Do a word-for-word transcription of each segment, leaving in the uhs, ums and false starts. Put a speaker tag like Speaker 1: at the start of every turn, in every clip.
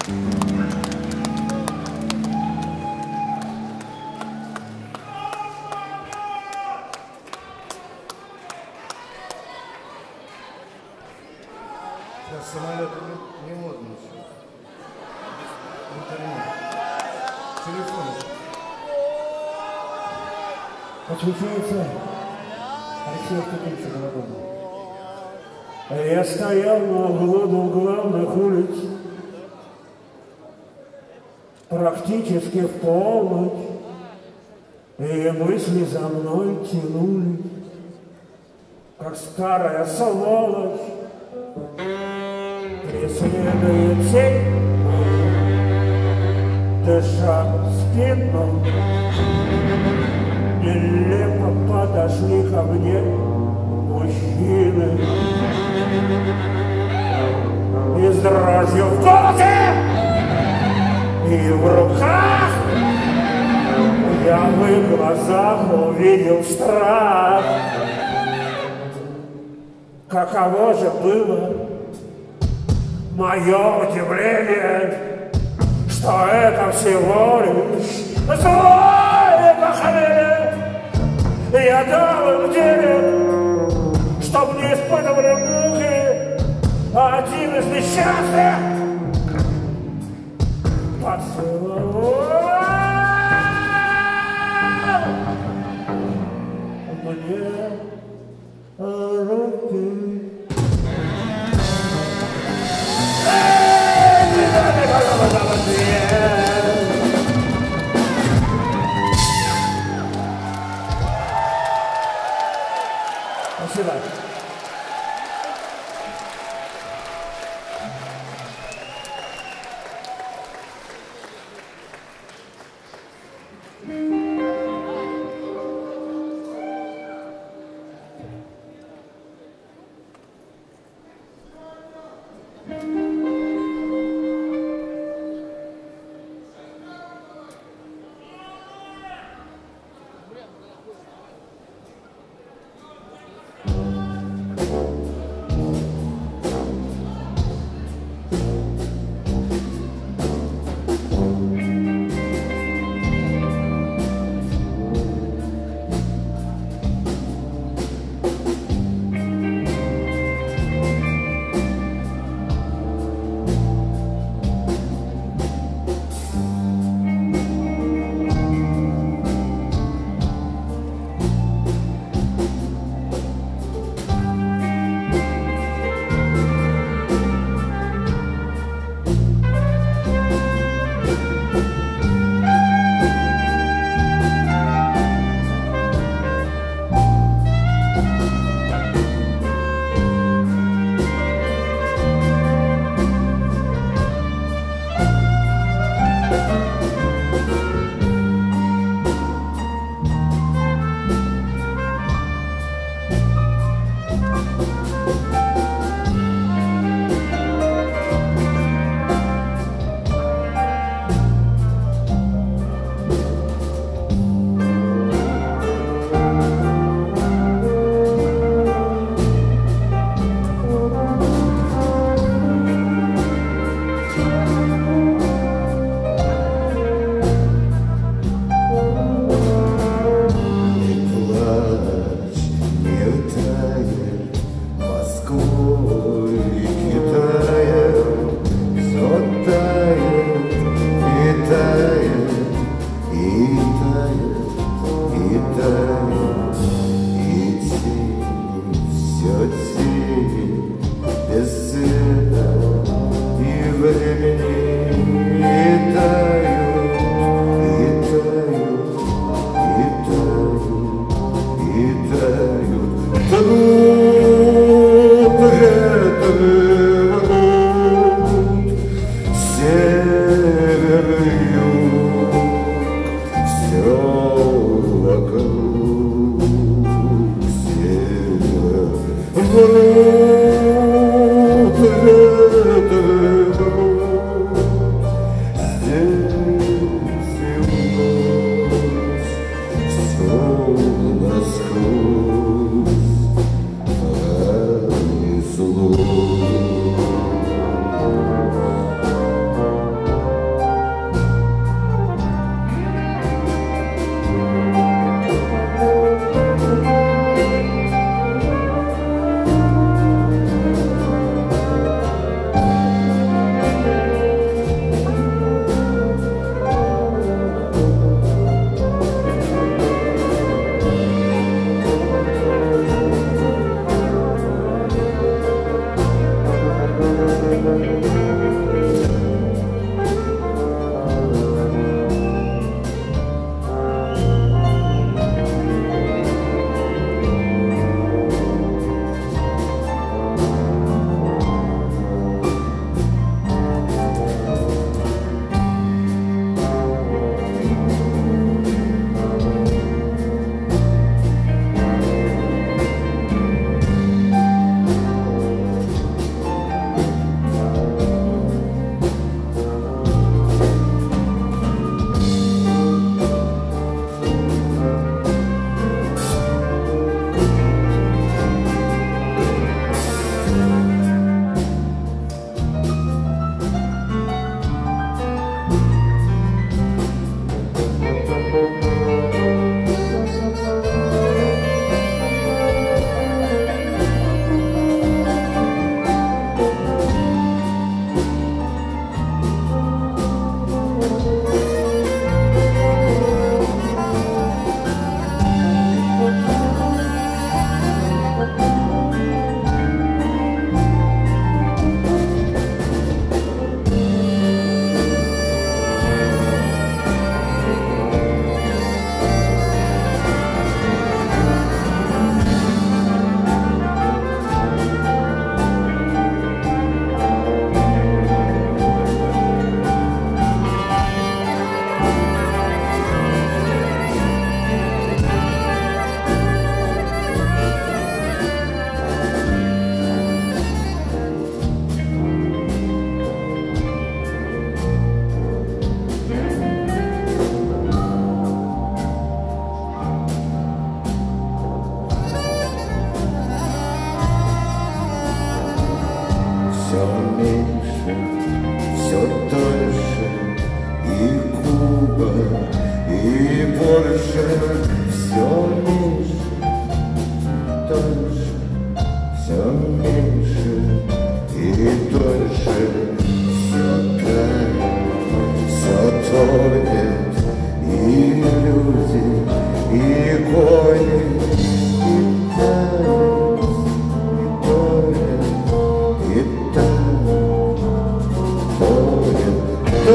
Speaker 1: Сейчас самолеты не, не модно сейчас. Интернет. Телефон.
Speaker 2: Отвечается Алексей Ступинцев Голодовый. Я стоял на углу главных улиц практически в полночь, и мысли за мной тянули, как старая сволочь преследует тень, дыша в спину. Нелепо подошли ко мне мужчины и с дрожью в голосе и в руках я в их глазах увидел страх. Каково же было мое удивление, что это всего лишь злое похмелье. Я дал им денег, чтоб не испытывали муки, а один из несчастных поцеловал мне руки. Спасибо.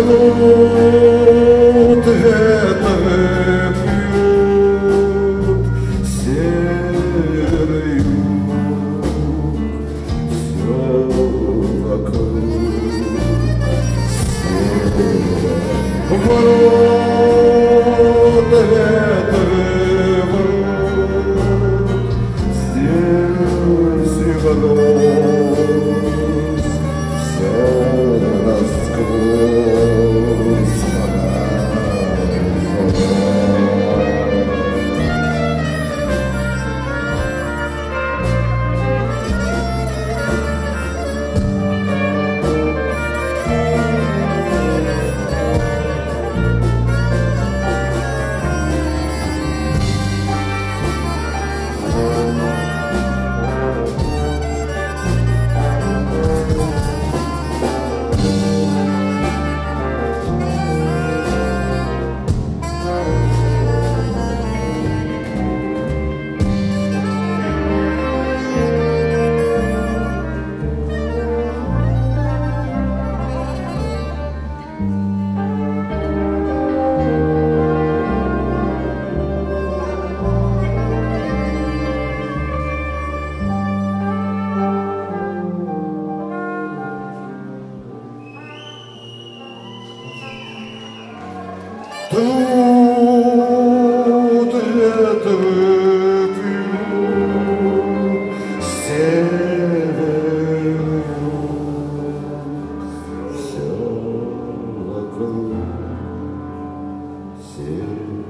Speaker 1: Пьют, это пьют, серый юг, все вокруг серо. Ворота ветры врут, здесь и мороз, все насквозь. Тут ветры пьют, север, юг, все вокруг север.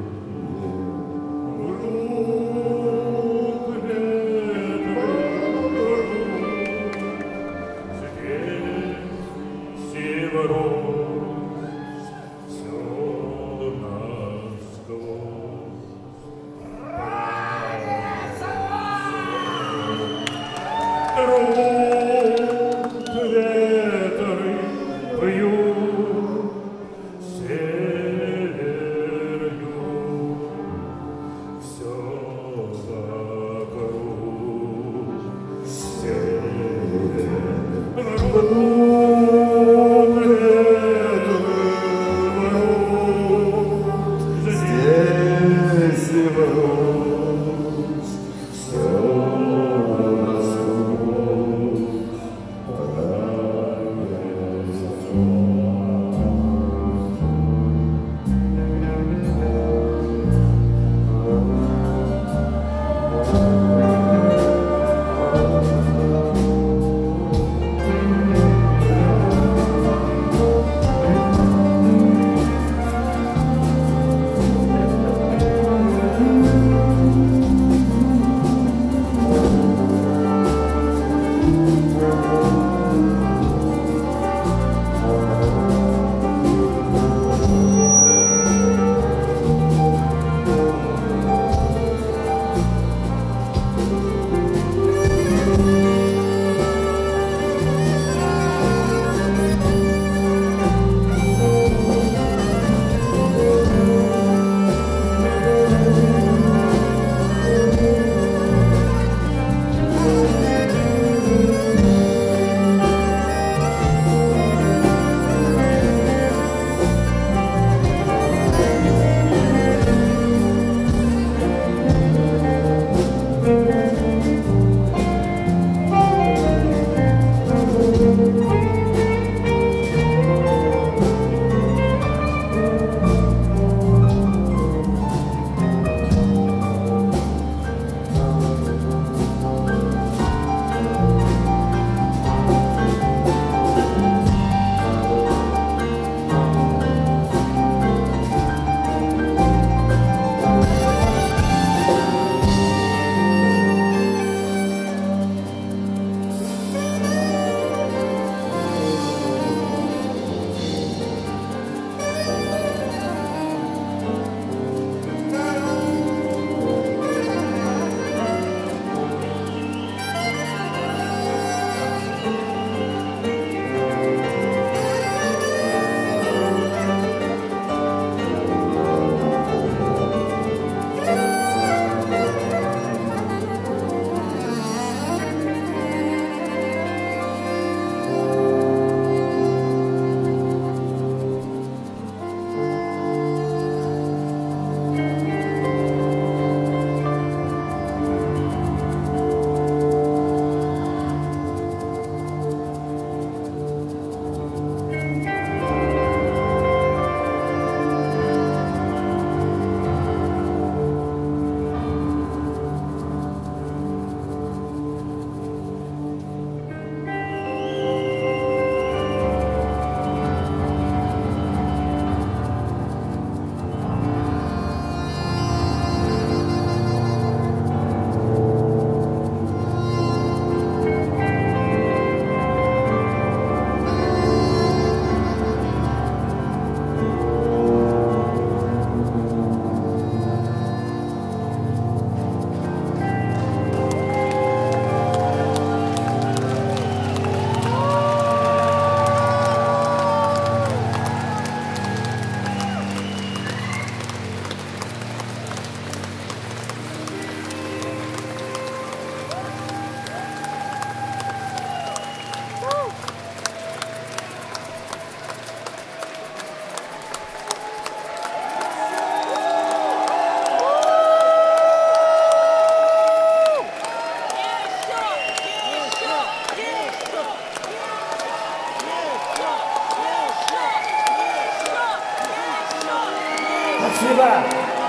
Speaker 2: Спасибо.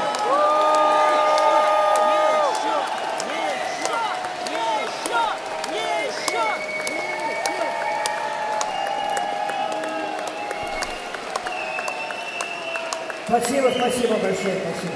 Speaker 2: Спасибо, спасибо большое, спасибо.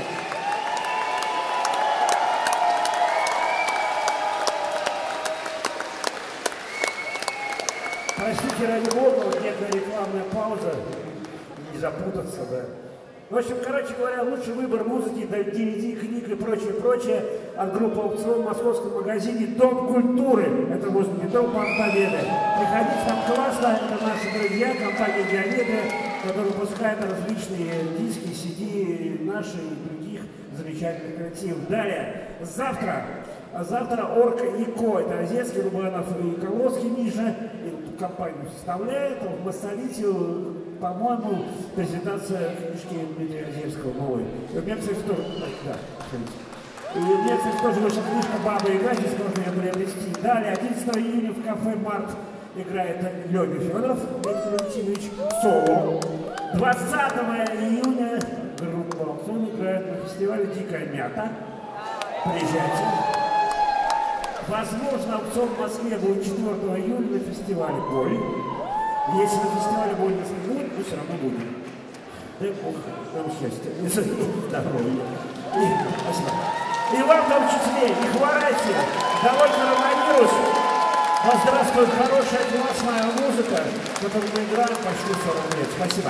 Speaker 2: Простите, ради бога, вот некая рекламная пауза, не запутаться, да. В общем, короче говоря, лучший выбор музыки, ди ви ди, книг и прочее, прочее от группы «Аукцион» в московском магазине «Дом культуры». Это может не Дом Победы. Приходите, там классно, это наши друзья, компания «Диаметры», которые выпускают различные диски, си ди, наши и других замечательных коллективов. Далее, завтра, завтра «Орка и Ко», это Озерский, Рубанов и Колодский, Миша, эту компанию составляет, в Москве, по-моему, презентация книжки Дмитрия Озерского новой. И у меня, кстати, тоже, да, и у меня, кстати, тоже вышла книжка «Баба Яга», здесь можно ее приобрести. Далее, одиннадцатого июня в кафе «Март» играет Леня Федоров, Дмитрий Валентинович, соло. двадцатого июня группа «Аукцион» играет на фестивале «Дикая мята». Приезжайте. Возможно, «Аукцион» в Москве будет четвёртого июля на фестивале «Боль». Если на фестивале «Боль» нас не будет, мы все равно будем. Дай Бог нам счастья, здоровья. Спасибо. И вам, в том числе, не хворайте, давай коронавирус. Да здравствует хорошая классная музыка, которую мы играем почти сорок лет. Спасибо.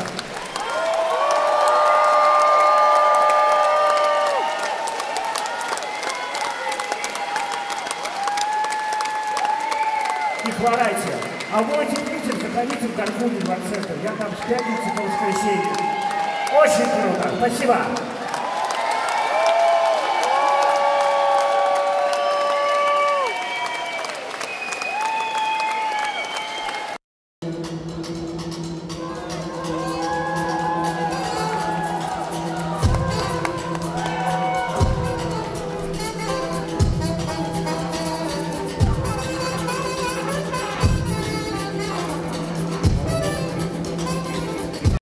Speaker 2: Не хворайте. А будете в Питер, заходите в Гаркуни, в центр. Я там с пятницы по воскресенье. Очень круто. Спасибо.